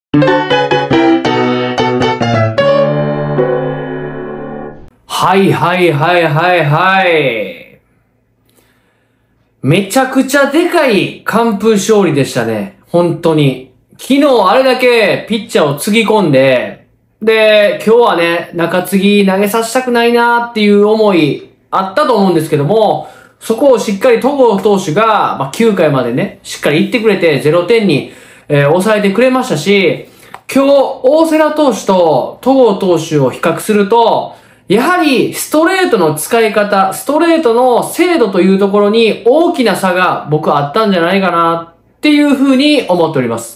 はいはいはいはいはい。めちゃくちゃでかい完封勝利でしたね。本当に。昨日あれだけピッチャーをつぎ込んで、で、今日はね、中継ぎ投げさせたくないなっていう思いあったと思うんですけども、そこをしっかり戸郷投手が、9回までね、しっかり行ってくれて0点に、抑えてくれましたし、今日、大瀬良投手と戸郷投手を比較すると、やはりストレートの使い方、ストレートの精度というところに大きな差が僕はあったんじゃないかなっていうふうに思っております。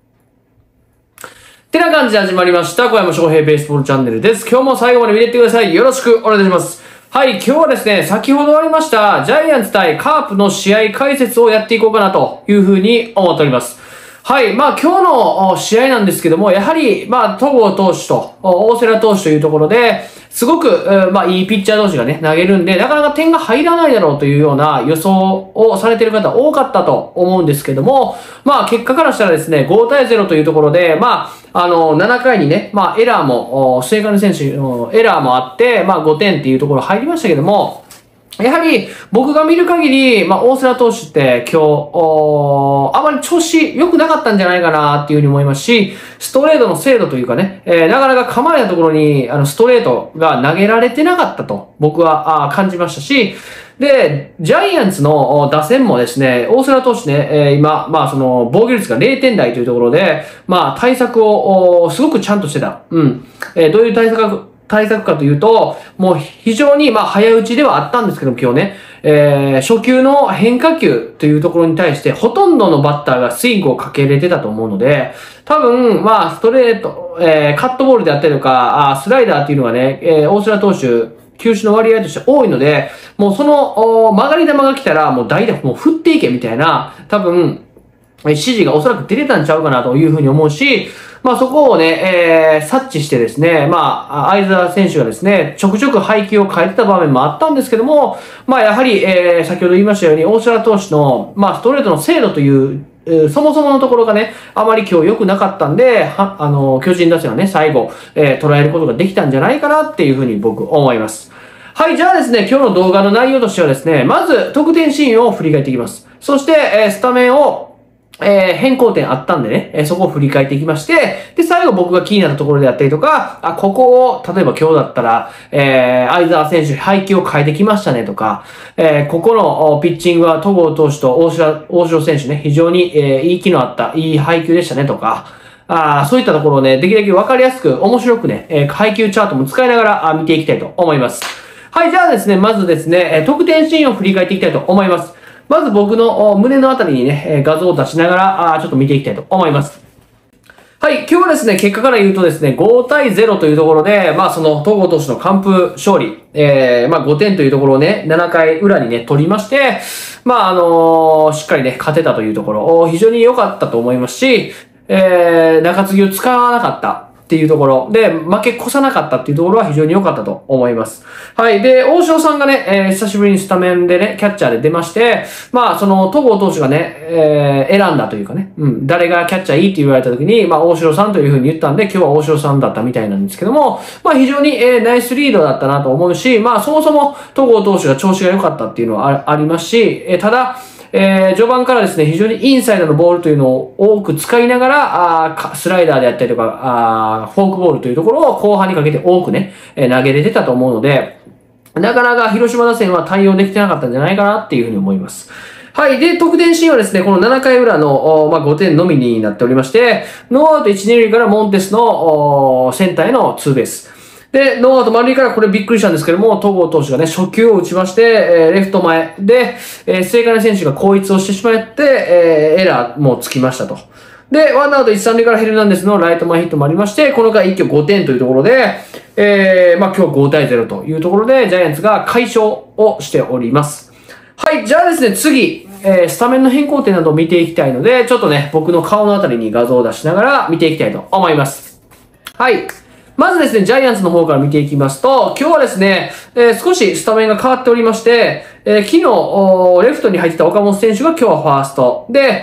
ってな感じで始まりました。小山翔平ベースボールチャンネルです。今日も最後まで見てってください。よろしくお願いします。はい、今日はですね、先ほど終わりましたジャイアンツ対カープの試合解説をやっていこうかなというふうに思っております。はい。今日の試合なんですけども、やはり、戸郷投手と大瀬良投手というところで、すごく、いいピッチャー同士がね、投げるんで、なかなか点が入らないだろうというような予想をされている方多かったと思うんですけども、結果からしたらですね、5対0というところで、7回にね、エラーも、末金選手のエラーもあって、5点っていうところ入りましたけども、やはり、僕が見る限り、大瀬良投手って今日、あまり調子良くなかったんじゃないかなっていうふうに思いますし、ストレートの精度というかね、なかなか構えたところに、ストレートが投げられてなかったと、僕は感じましたし、で、ジャイアンツの打線もですね、大瀬良投手ね、今、防御率が0点台というところで、対策を、すごくちゃんとしてた。どういう対策かというと、もう非常に早打ちではあったんですけど今日ね、初球の変化球というところに対してほとんどのバッターがスイングをかけれてたと思うので、多分、ストレート、カットボールであったりとか、スライダーっていうのがね、大瀬良投手、球種の割合として多いので、もうその曲がり球が来たらもう代打もう振っていけみたいな、多分、指示がおそらく出てたんちゃうかなというふうに思うし、そこをね、察知してですね、相澤選手がですね、ちょくちょく配球を変えてた場面もあったんですけども、やはり、先ほど言いましたように、大瀬良投手の、ストレートの精度という、そもそものところがね、あまり今日良くなかったんで、巨人打線はね、最後、捉えることができたんじゃないかなっていうふうに僕思います。はい、じゃあですね、今日の動画の内容としてはですね、まず、得点シーンを振り返っていきます。そして、スタメンを、変更点あったんでね、そこを振り返っていきまして、で、最後僕が気になったところであったりとか、ここを、例えば今日だったら、相澤選手配球を変えてきましたねとか、ここのピッチングは戸郷投手と大城選手ね、非常に、いい機能あった、いい配球でしたねとか、そういったところをね、できるだけわかりやすく、面白くね、配球チャートも使いながら見ていきたいと思います。はい、じゃあですね、まずですね、得点シーンを振り返っていきたいと思います。まず僕の胸のあたりにね、画像を出しながら、ちょっと見ていきたいと思います。はい、今日はですね、結果から言うとですね、5対0というところで、その戸郷投手の完封勝利、5点というところをね、7回裏にね、取りまして、しっかりね、勝てたというところ、非常に良かったと思いますし、中継ぎを使わなかった。っていうところで、負け越さなかったっていうところは非常に良かったと思います。はい。で、大城さんがね、久しぶりにスタメンでね、キャッチャーで出まして、その、戸郷投手がね、選んだというかね、誰がキャッチャーいいって言われた時に、大城さんというふうに言ったんで、今日は大城さんだったみたいなんですけども、非常に、ナイスリードだったなと思うし、そもそも戸郷投手が調子が良かったっていうのはありますし、ただ、序盤からですね、非常にインサイドのボールというのを多く使いながら、スライダーであったりとか、フォークボールというところを後半にかけて多くね、投げれてたと思うので、なかなか広島打線は対応できてなかったんじゃないかなっていうふうに思います。はい。で、得点シーンはですね、この7回裏の、5点のみになっておりまして、ノーアウト1、2塁からモンテスのセンターへのツーベース。で、ノーアウト満塁からこれびっくりしたんですけども、戸郷投手がね、初球を打ちまして、レフト前で、末金選手が後逸をしてしまって、エラーもつきましたと。で、ワンアウト1、3塁からヘルナンデスのライト前ヒットもありまして、この回一挙5点というところで、今日5対0というところで、ジャイアンツが快勝をしております。はい、じゃあですね、次、スタメンの変更点などを見ていきたいので、ちょっとね、僕の顔のあたりに画像を出しながら見ていきたいと思います。はい。まずですね、ジャイアンツの方から見ていきますと、今日はですね、少しスタメンが変わっておりまして、昨日、レフトに入ってた岡本選手が今日はファースト。で、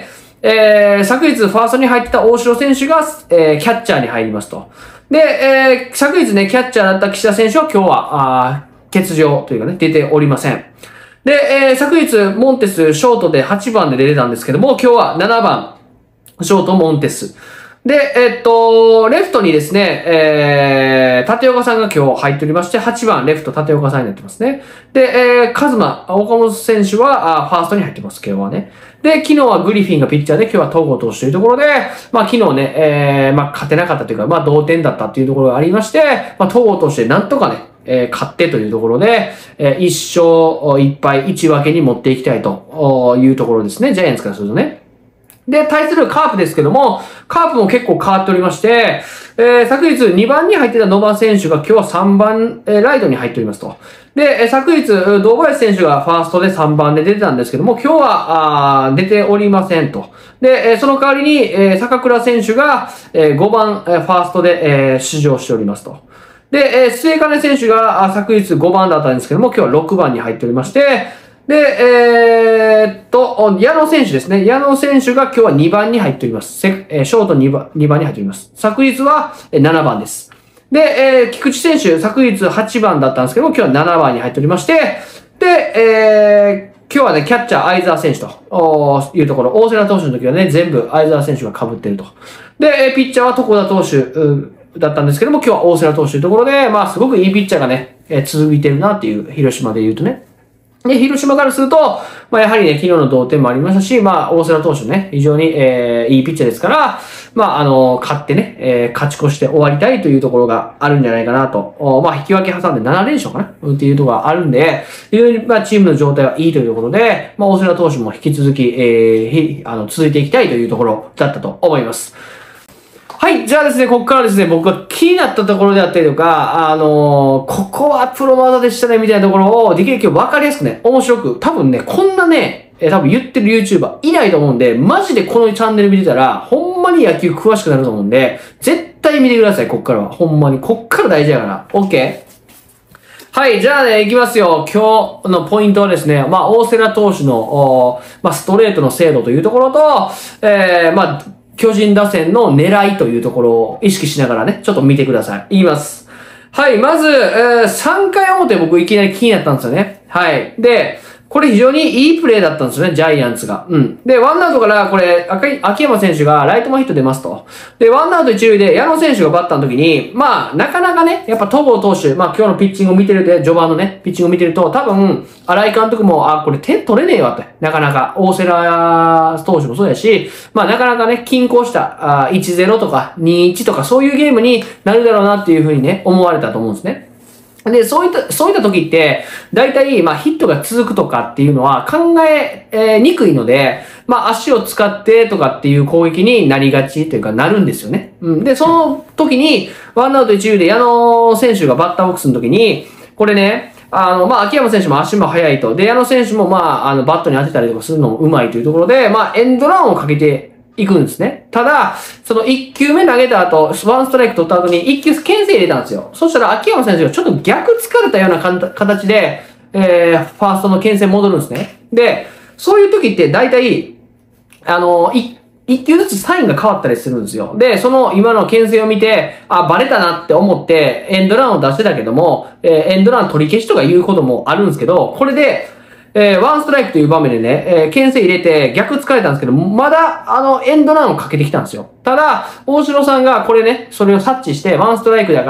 昨日ファーストに入ってた大城選手が、キャッチャーに入りますと。で、昨日ね、キャッチャーだった岸田選手は今日は、欠場というかね、出ておりません。で、昨日、モンテス、ショートで8番で出てたんですけども、今日は7番、ショート、モンテス。で、レフトにですね、立岡さんが今日入っておりまして、8番、レフト、立岡さんになってますね。で、カズマ、岡本選手は、ファーストに入ってます、今日はね。で、昨日はグリフィンがピッチャーで、今日は戸郷投手というところで、まあ昨日ね、勝てなかったというか、まあ同点だったっていうところがありまして、まあ戸郷投手でなんとかね、勝ってというところで、1勝1敗1分けに持っていきたいというところですね。ジャイアンツからするとね。で、対するカープですけども、カープも結構変わっておりまして、昨日2番に入ってた野間選手が今日は3番、ライトに入っておりますと。で、昨日、堂林選手がファーストで3番で出てたんですけども、今日は、出ておりませんと。で、その代わりに、坂倉選手が、5番、ファーストで、出場しておりますと。で、末金選手が昨日5番だったんですけども、今日は6番に入っておりまして、で、矢野選手ですね。矢野選手が今日は2番に入っております。ショート2番に入っております。昨日は7番です。で、菊池選手、昨日8番だったんですけども、今日は7番に入っておりまして、で、今日はね、キャッチャー、相澤選手というところ、大瀬良投手の時はね、全部相澤選手が被っていると。で、ピッチャーは床田投手だったんですけども、今日は大瀬良投手というところで、まあ、すごくいいピッチャーがね、続いてるなっていう、広島で言うとね。で、広島からすると、まあ、やはりね、昨日の同点もありましたし、まあ、大瀬良投手ね、非常に、いいピッチャーですから、まあ、勝ってね、勝ち越して終わりたいというところがあるんじゃないかなと。まあ、引き分け挟んで7連勝かなっていうところがあるんで、非常に、まあ、チームの状態はいいというところで、まあ、大瀬良投手も引き続き、続いていきたいというところだったと思います。はい。じゃあですね、ここからですね、僕が気になったところであったりとか、ここはプロ技でしたね、みたいなところを、できるだけ分かりやすくね、面白く、多分ね、こんなね、多分言ってる YouTuber いないと思うんで、マジでこのチャンネル見てたら、ほんまに野球詳しくなると思うんで、絶対見てください、こっからは。ほんまに。こっから大事だから。OK？ はい。じゃあね、行きますよ。今日のポイントはですね、まあ、大瀬良投手の、まあ、ストレートの精度というところと、まあ、巨人打線の狙いというところを意識しながらね、ちょっと見てください。言います。はい、まず、3回表僕いきなり気になったんですよね。はい。で、これ非常にいいプレーだったんですよね、ジャイアンツが。うん。で、ワンアウトからこれ、秋山選手がライト前ヒット出ますと。で、ワンアウト一塁で矢野選手がバッターの時に、まあ、なかなかね、やっぱ戸郷投手、まあ今日のピッチングを見てるで、序盤のね、ピッチングを見てると、多分、新井監督も、これ点取れねえわって。なかなか、大瀬良投手もそうやし、まあなかなかね、均衡した、1-0とか2-1とかそういうゲームになるだろうなっていうふうにね、思われたと思うんですね。で、そういった時って、大体、まあ、ヒットが続くとかっていうのは考えにくいので、まあ、足を使ってとかっていう攻撃になりがちというか、なるんですよね。うん。で、その時に、ワンアウト一塁で矢野選手がバッターボックスの時に、これね、まあ、秋山選手も足も速いと。で、矢野選手も、まあ、バットに当てたりとかするのも上手いというところで、まあ、エンドランをかけて、行くんですね。ただ、その1球目投げた後、ワンストライク取った後に1球牽制入れたんですよ。そしたら秋山選手がちょっと逆疲れたような形で、ファーストの牽制戻るんですね。で、そういう時って大体、1球ずつサインが変わったりするんですよ。で、その今の牽制を見て、バレたなって思って、エンドランを出してたけども、エンドラン取り消しとかいうこともあるんですけど、これで、ワンストライクという場面でね、牽制入れて逆疲れたんですけど、まだ、エンドランをかけてきたんですよ。ただ、大城さんがこれね、それを察知して、ワンストライクだから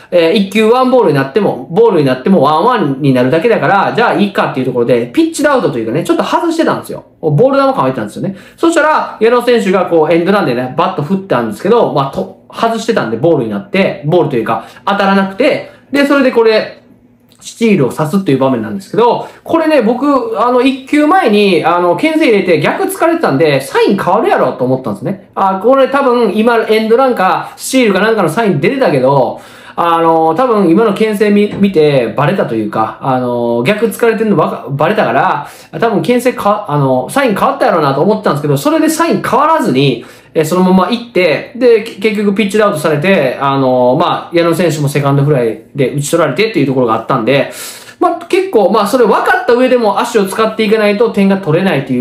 、1球ワンボールになっても、ボールになってもワンワンになるだけだから、じゃあいいかっていうところで、ピッチアウトというかね、ちょっと外してたんですよ。ボール球構えてたんですよね。そしたら、矢野選手がこう、エンドランでね、バット振ったんですけど、まあ、外してたんで、ボールになって、ボールというか、当たらなくて、で、それでこれ、スチールを刺すっていう場面なんですけど、これね、僕、1球前に、牽制入れて逆疲れてたんで、サイン変わるやろと思ったんですね。これ多分、今、エンドランか、スチールかなんかのサイン出てたけど、多分、今の牽制見て、バレたというか、逆疲れてるのバレたから、多分、牽制サイン変わったやろうなと思ったんですけど、それでサイン変わらずに、そのまま行って、で、結局ピッチアウトされて、まあ、矢野選手もセカンドフライで打ち取られてっていうところがあったんで、まあ、 結構、まあそれ分かった上でも足を使っていかないと点が取れないという、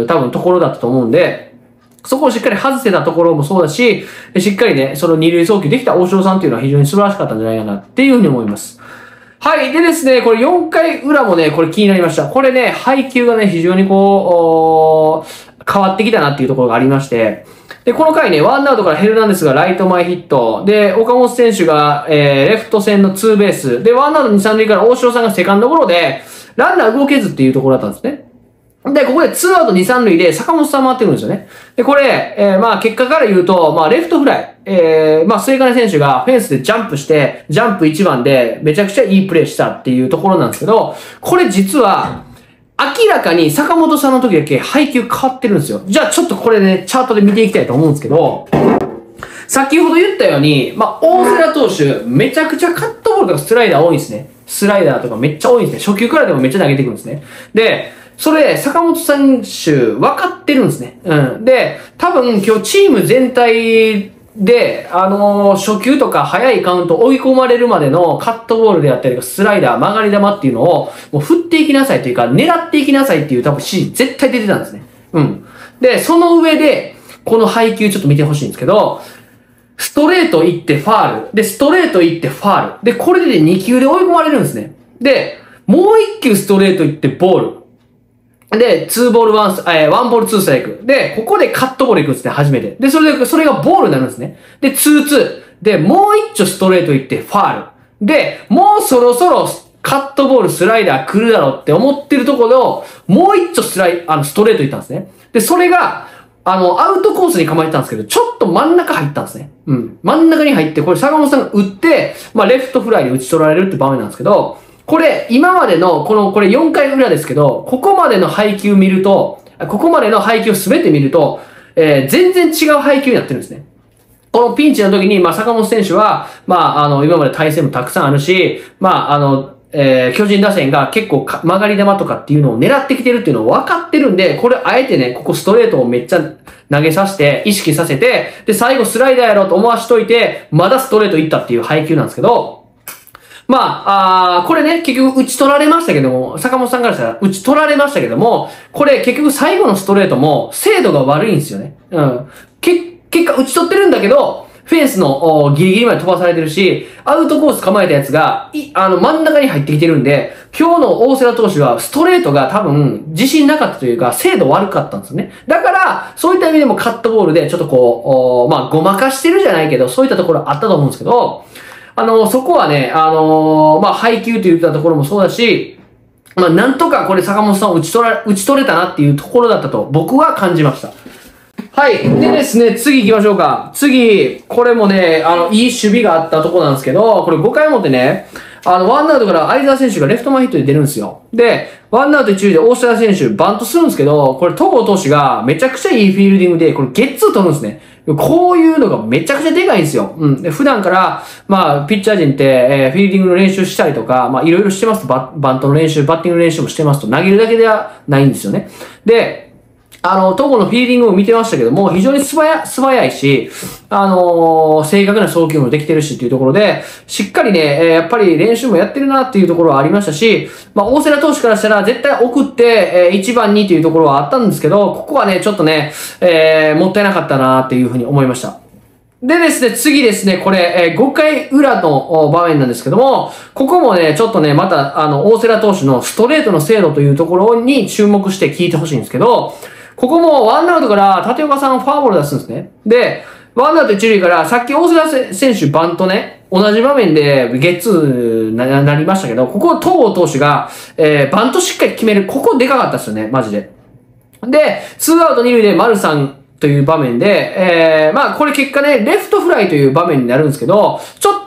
多分ところだったと思うんで、そこをしっかり外せたところもそうだし、しっかりね、その二塁送球できた大城さんっていうのは非常に素晴らしかったんじゃないかなっていうふうに思います。はい。でですね、これ4回裏もね、これ気になりました。これね、配球がね、非常にこう、変わってきたなっていうところがありまして、で、この回ね、ワンアウトからヘルナンデスがライト前ヒット。で、岡本選手が、レフト線のツーベース。で、ワンアウト2、3塁から大城さんがセカンドゴロで、ランナー動けずっていうところだったんですね。で、ここで2アウト2、3塁で坂本さん回ってるんですよね。で、これ、まあ結果から言うと、まあレフトフライ。まあ末金選手がフェンスでジャンプして、ジャンプ1番でめちゃくちゃいいプレーしたっていうところなんですけど、これ実は、明らかに坂本さんの時だけ配球変わってるんですよ。じゃあちょっとこれね、チャートで見ていきたいと思うんですけど、先ほど言ったように、まあ大瀬良投手、めちゃくちゃカットボールとかスライダー多いんですね。スライダーとかめっちゃ多いんですね。初球からでもめっちゃ投げてくるんですね。で、それ、坂本選手、分かってるんですね。うん。で、多分今日チーム全体で、初球とか早いカウント追い込まれるまでのカットボールであったりとか、スライダー、曲がり球っていうのを、もう振っていきなさいというか、狙っていきなさいっていう多分指示絶対出てたんですね。うん。で、その上で、この配球ちょっと見てほしいんですけど、ストレート行ってファール。で、ストレート行ってファール。で、これで2球で追い込まれるんですね。で、もう1球ストレート行ってボール。で、2ボール1ボール2ストライク。で、ここでカットボール行くんですね、初めて。で、それがボールになるんですね。で、2-2。で、もう一丁ストレート行ってファール。で、もうそろそろカットボール、スライダー来るだろうって思ってるところを、もう一丁ストレート行ったんですね。で、それが、アウトコースに構えてたんですけど、ちょっと真ん中入ったんですね。うん。真ん中に入って、これ坂本さんが打って、まあ、レフトフライに打ち取られるって場面なんですけど、これ、今までの、これ4回裏ですけど、ここまでの配球見ると、ここまでの配球を全て見ると、全然違う配球になってるんですね。このピンチの時に、まあ、坂本選手は、まあ、今まで対戦もたくさんあるし、まあ、巨人打線が結構曲がり球とかっていうのを狙ってきてるっていうのを分かってるんで、これあえてね、ここストレートをめっちゃ投げさせて、意識させて、で、最後スライダーやろうと思わしといて、まだストレートいったっていう配球なんですけど、まあ、これね、結局打ち取られましたけども、坂本さんからしたら打ち取られましたけども、これ結局最後のストレートも精度が悪いんですよね。うん。結果打ち取ってるんだけど、フェンスのギリギリまで飛ばされてるし、アウトコース構えたやつが、真ん中に入ってきてるんで、今日の大瀬良投手はストレートが多分自信なかったというか、精度悪かったんですよね。だから、そういった意味でもカットボールでちょっとこう、まあ、ごまかしてるじゃないけど、そういったところあったと思うんですけど、そこはね、まあ、配球といったところもそうだし、まあ、なんとかこれ坂本さんを打ち取れたなっていうところだったと僕は感じました。はい。でですね、次行きましょうか。次、これもね、いい守備があったところなんですけど、これ5回表ね、ワンアウトから相澤選手がレフト前ヒットで出るんですよ。で、ワンアウト一塁で大瀬良選手バントするんですけど、これ戸郷投手がめちゃくちゃいいフィールディングで、これゲッツー取るんですね。こういうのがめちゃくちゃでかいんですよ。うん。で、普段から、まあ、ピッチャー陣って、フィールディングの練習したりとか、まあ、いろいろしてますと、バントの練習、バッティングの練習もしてますと、投げるだけではないんですよね。で、戸郷のフィーリングを見てましたけども、非常に素早いし、正確な送球もできてるしっていうところで、しっかりね、やっぱり練習もやってるなっていうところはありましたし、まあ、大瀬良投手からしたら絶対送って、1番にっていうところはあったんですけど、ここはね、ちょっとね、もったいなかったなっていうふうに思いました。でですね、次ですね、これ、5回裏の場面なんですけども、ここもね、ちょっとね、また、大瀬良投手のストレートの精度というところに注目して聞いてほしいんですけど、ここもワンアウトから立岡さんフォアボール出すんですね。で、ワンアウト一塁からさっき大瀬良選手バントね、同じ場面でゲッツーなりましたけど、ここ戸郷投手が、バントしっかり決める。ここでかかったですよね、マジで。で、ツーアウト二塁で丸さんという場面で、まあこれ結果ね、レフトフライという場面になるんですけど、ちょっ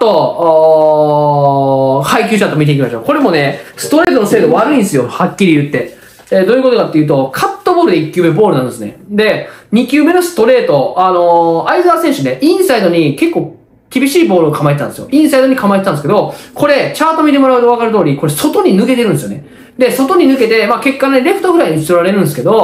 と、配球チャート見ていきましょう。これもね、ストレートの精度悪いんですよ、はっきり言って。どういうことかっていうと、カットボールで1球目ボールなんですね。で、2球目のストレート、相澤選手ね、インサイドに結構厳しいボールを構えてたんですよ。インサイドに構えてたんですけど、これ、チャート見てもらうと分かる通り、これ外に抜けてるんですよね。で、外に抜けて、まあ結果ね、レフトフライに打ち取られるんですけど、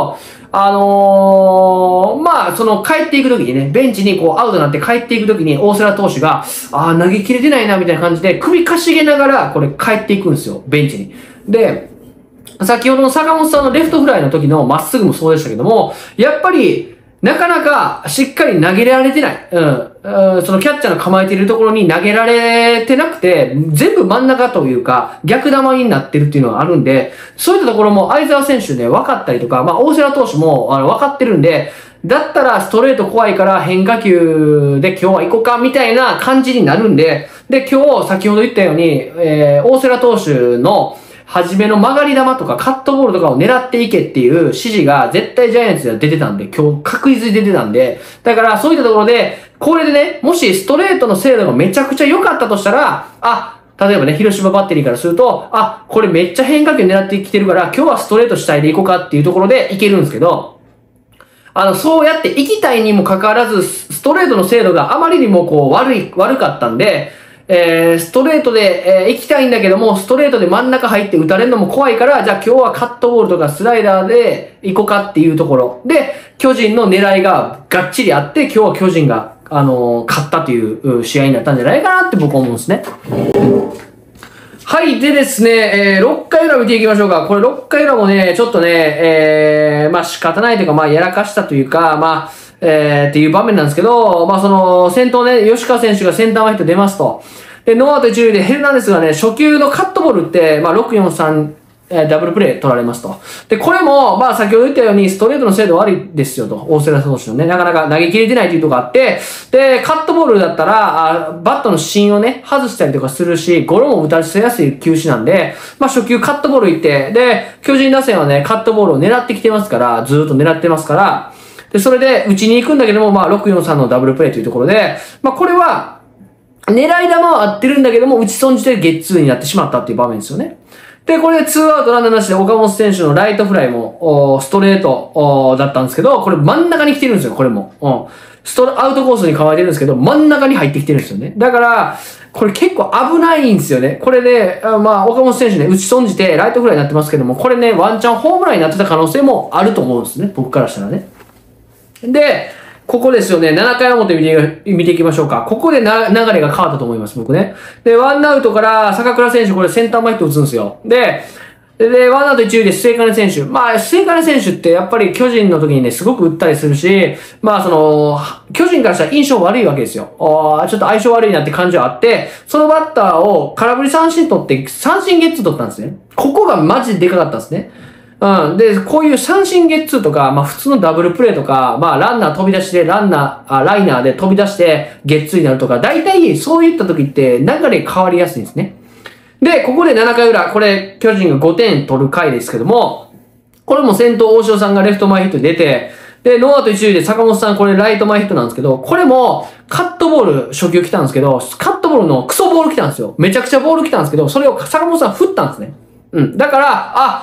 その帰っていくときにね、ベンチにこうアウトになって帰っていくときに大瀬良投手が、投げ切れてないなみたいな感じで首かしげながらこれ帰っていくんですよ、ベンチに。で、先ほどの坂本さんのレフトフライの時のまっすぐもそうでしたけども、やっぱり、なかなかしっかり投げられてない。そのキャッチャーの構えているところに投げられてなくて、全部真ん中というか、逆球になってるっていうのがあるんで、そういったところも相澤選手ね、分かったりとか、大瀬良投手も分かってるんで、だったらストレート怖いから変化球で今日は行こうかみたいな感じになるんで、で、今日先ほど言ったように、大瀬良投手の初めの曲がり球とかカットボールとかを狙っていけっていう指示が絶対ジャイアンツでは出てたんで、今日確実に出てたんで、だからそういったところで、これでね、もしストレートの精度がめちゃくちゃ良かったとしたら、例えばね、広島バッテリーからすると、これめっちゃ変化球狙ってきてるから、今日はストレート主体でいこうかっていうところでいけるんですけど、そうやって行きたいにもかかわらず、ストレートの精度があまりにもこう悪かったんで、ストレートで、行きたいんだけども、ストレートで真ん中入って打たれるのも怖いから、じゃあ今日はカットボールとかスライダーで行こうかっていうところで、巨人の狙いががっちりあって、今日は巨人が、勝ったという試合になったんじゃないかなって僕は思うんですね。はい。でですね、6回裏見ていきましょうか。これ6回裏もね、ちょっとね、仕方ないというか、やらかしたというか、っていう場面なんですけど、先頭ね、吉川選手がセンター前ヒット出ますと。で、ノーアウト一塁でヘルナンデスがね、初球のカットボールって、6-4-3、ダブルプレイ取られますと。で、これも、先ほど言ったように、ストレートの精度悪いですよと。大瀬良投手のね、なかなか投げ切れてないというところがあって、で、カットボールだったら、バットの芯をね、外したりとかするし、ゴロも打たせやすい球種なんで、初球カットボールいって、で、巨人打線はね、カットボールを狙ってきてますから、ずーっと狙ってますから、で、それで、打ちに行くんだけども、6-4-3のダブルプレイというところで、これは、狙い球は合ってるんだけども、打ち損じてゲッツーになってしまったっていう場面ですよね。で、これで2アウトランナーなしで岡本選手のライトフライも、ストレートだったんですけど、これ真ん中に来てるんですよ、これも。アウトコースに構えてるんですけど、真ん中に入ってきてるんですよね。だから、これ結構危ないんですよね。これで、岡本選手ね、打ち損じてライトフライになってますけども、これね、ワンチャンホームランになってた可能性もあると思うんですね、僕からしたらね。で、ここですよね。7回表見ていきましょうか。ここで流れが変わったと思います、僕ね。で、ワンアウトから坂倉選手、これセンター前ヒット打つんですよ。で、ワンアウト一塁で末金選手。末金選手ってやっぱり巨人の時にね、すごく打ったりするし、巨人からしたら印象悪いわけですよ。ちょっと相性悪いなって感じはあって、そのバッターを空振り三振取って、三振ゲッツー取ったんですね。ここがマジででかかったんですね。で、こういう三振ゲッツーとか、普通のダブルプレーとか、ランナー飛び出して、ライナーで飛び出して、ゲッツーになるとか、大体そういった時って流れ変わりやすいんですね。で、ここで7回裏、これ、巨人が5点取る回ですけども、これも先頭大城さんがレフト前ヒットで出て、で、ノーアウト一塁で坂本さんこれライト前ヒットなんですけど、これもカットボール初球来たんですけど、カットボールのクソボール来たんですよ。めちゃくちゃボール来たんですけど、それを坂本さん振ったんですね。だから、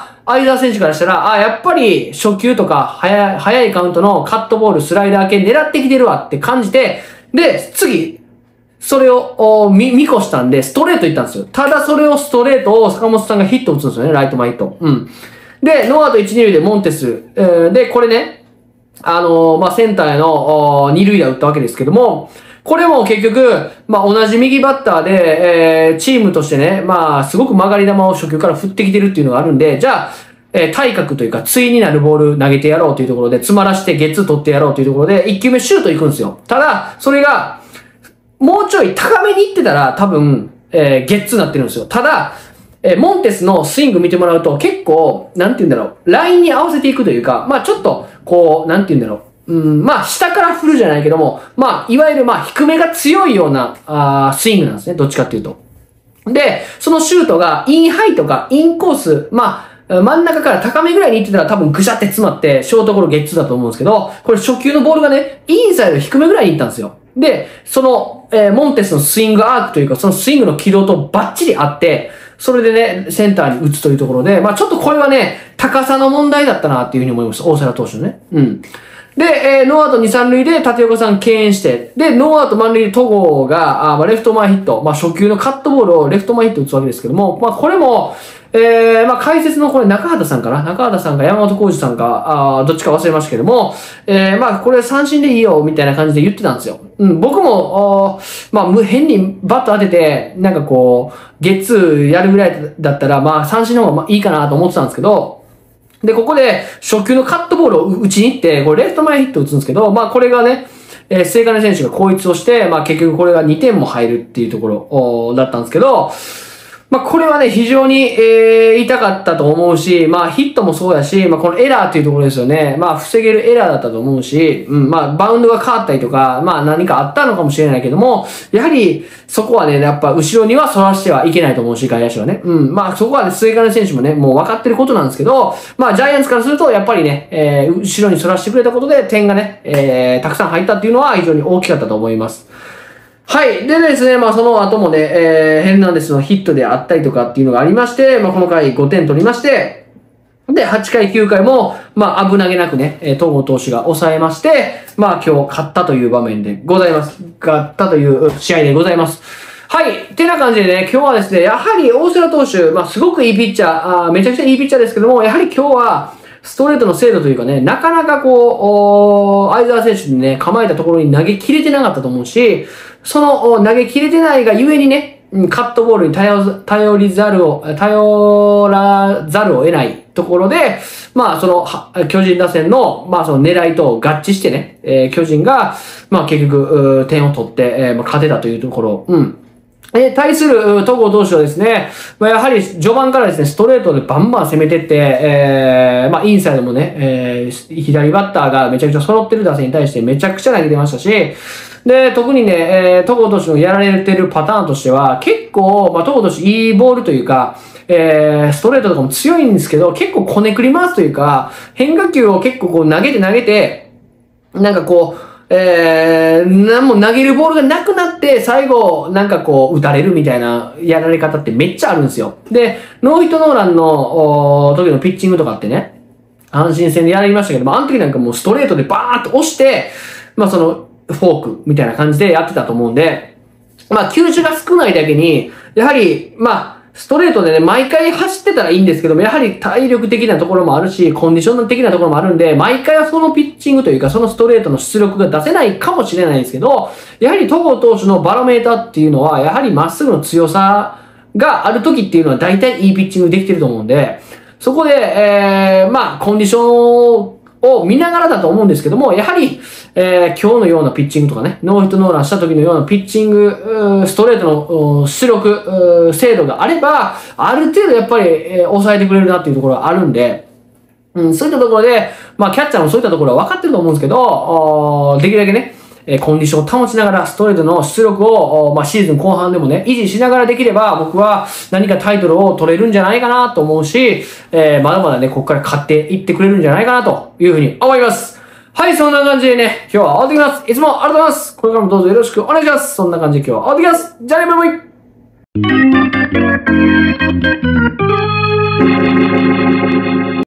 相澤選手からしたら、やっぱり初球とか早いカウントのカットボール、スライダー系狙ってきてるわって感じて、で、次、それを見越したんで、ストレート行ったんですよ。ただそれをストレートを坂本さんがヒット打つんですよね、ライト前ヒット。で、ノーアウト1、2塁でモンテス。で、これね、センターへの2塁打打ったわけですけども、これも結局、同じ右バッターで、チームとしてね、すごく曲がり球を初球から振ってきてるっていうのがあるんで、じゃあ、対角というか、対になるボール投げてやろうというところで、詰まらしてゲッツー取ってやろうというところで、1球目シュート行くんですよ。ただ、それが、もうちょい高めに行ってたら、多分、ゲッツーになってるんですよ。ただ、モンテスのスイング見てもらうと、結構、なんて言うんだろう、ラインに合わせていくというか、ちょっと、こう、なんて言うんだろう、下から振るじゃないけども、いわゆる低めが強いような、スイングなんですね。どっちかっていうと。で、そのシュートが、インハイとか、インコース、真ん中から高めぐらいに行ってたら多分ぐしゃって詰まって、ショートゴロゲッツーだと思うんですけど、これ初球のボールがね、インサイド低めぐらいに行ったんですよ。で、その、モンテスのスイングアークというか、そのスイングの軌道とバッチリ合って、それでね、センターに打つというところで、ちょっとこれはね、高さの問題だったなっていうふうに思います。大瀬良投手のね。で、ノーアウト2、3塁で立岡さん敬遠して、で、ノーアウト満塁で戸郷が、レフト前ヒット、初球のカットボールをレフト前ヒット打つわけですけども、これも、 まあ、解説のこれ中畑さんかな、中畑さんか山本浩二さんか、どっちか忘れましたけども、まあ、これ三振でいいよ、みたいな感じで言ってたんですよ。うん、僕も、まあ、変にバット当てて、なんかこう、ゲッツーやるぐらいだったら、まあ、三振の方がいいかなと思ってたんですけど、で、ここで初球のカットボールを打ちに行って、これレフト前ヒット打つんですけど、まあ、これがね、末金選手が後逸をして、まあ、結局これが2点も入るっていうところだったんですけど、まあ、これはね、非常に、痛かったと思うし、まあ、ヒットもそうやし、まあ、このエラーっていうところですよね。まあ、防げるエラーだったと思うし、うん、まあ、バウンドが変わったりとか、まあ、何かあったのかもしれないけども、やはり、そこはね、やっぱ、後ろには反らしてはいけないと思うし、外野手はね。うん、まあ、そこはね、末金選手もね、もう分かってることなんですけど、まあ、ジャイアンツからすると、やっぱりね、後ろに反らしてくれたことで、点がね、たくさん入ったっていうのは非常に大きかったと思います。はい。でですね、まあその後もね、ヘルナンデスのヒットであったりとかっていうのがありまして、まあこの回5点取りまして、で、8回9回も、まあ危なげなくね、戸郷投手が抑えまして、まあ今日勝ったという場面でございます。勝ったという試合でございます。はい。てな感じでね、今日はですね、やはり大瀬良投手、まあすごくいいピッチャー、めちゃくちゃいいピッチャーですけども、やはり今日は、ストレートの精度というかね、なかなかこう、相澤選手にね、構えたところに投げ切れてなかったと思うし、その投げ切れてないがゆえにね、カットボールに頼らざるを得ないところで、まあその、巨人打線の、まあその狙いと合致してね、巨人が、まあ結局、点を取って、まあ勝てたというところ、うん。対する戸郷投手はですね、まあ、やはり序盤からですね、ストレートでバンバン攻めてって、まあインサイドもね、左バッターがめちゃくちゃ揃ってる打線に対してめちゃくちゃ投げてましたし、で、特にね、戸郷投手のやられてるパターンとしては、結構、まあ戸郷投手いいボールというか、ストレートとかも強いんですけど、結構こねくり回すというか、変化球を結構こう投げて、なんかこう、何も投げるボールがなくなって、最後、なんかこう、打たれるみたいなやられ方ってめっちゃあるんですよ。で、ノーヒットノーランの時のピッチングとかってね、阪神戦でやりましたけども、あの時なんかもうストレートでバーンと押して、まあその、フォークみたいな感じでやってたと思うんで、まあ球種が少ないだけに、やはり、まあ、ストレートでね、毎回走ってたらいいんですけども、やはり体力的なところもあるし、コンディション的なところもあるんで、毎回はそのピッチングというか、そのストレートの出力が出せないかもしれないですけど、やはり戸郷投手のバロメーターっていうのは、やはりまっすぐの強さがある時っていうのは大体いいピッチングできてると思うんで、そこで、まあ、コンディションを見ながらだと思うんですけども、やはり、今日のようなピッチングとかね、ノーヒットノーランした時のようなピッチング、ストレートの出力、精度があれば、ある程度やっぱり、抑えてくれるなっていうところがあるんで、うん、そういったところで、まあ、キャッチャーもそういったところは分かってると思うんですけど、できるだけね、コンディションを保ちながらストレートの出力を、まあ、シーズン後半でもね、維持しながらできれば、僕は何かタイトルを取れるんじゃないかなと思うし、まだまだね、ここから勝っていってくれるんじゃないかなというふうに思います。はい、そんな感じでね、今日は終わってきます。いつもありがとうございます。これからもどうぞよろしくお願いします。そんな感じで今日は終わってきます。じゃあね、バイバイ。